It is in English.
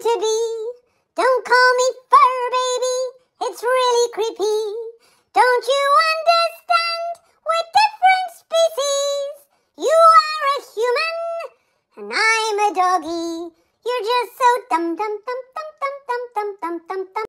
to be. Don't call me Furbaby, it's really creepy. Don't you understand? We're different species. You are a human, and I'm a doggy. You're just so dum dum dum dum dum dum dum dum dum dum.